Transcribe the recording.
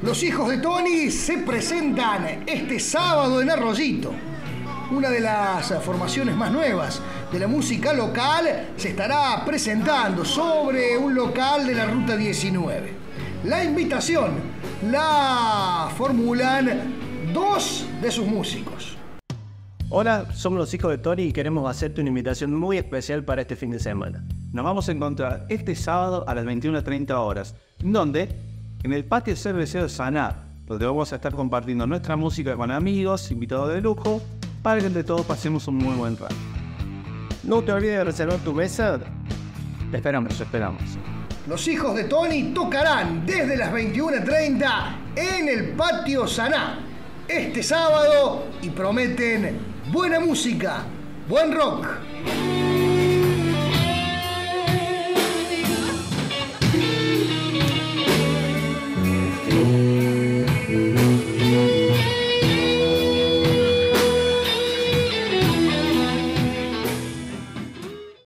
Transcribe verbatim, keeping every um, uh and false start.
Los hijos de Tony se presentan este sábado en Arroyito. Una de las formaciones más nuevas de la música local se estará presentando sobre un local de la Ruta diecinueve. La invitación la formulan dos de sus músicos. Hola, somos los hijos de Tony y queremos hacerte una invitación muy especial para este fin de semana. Nos vamos a encontrar este sábado a las veintiuna treinta horas, donde en el patio C B C de Sanar, donde vamos a estar compartiendo nuestra música con amigos, invitados de lujo, para que entre todos pasemos un muy buen rato. No te olvides de reservar tu mesa. Te esperamos, te esperamos. Los hijos de Tony tocarán desde las veintiuna treinta en el patio Sanar este sábado y prometen buena música, buen rock.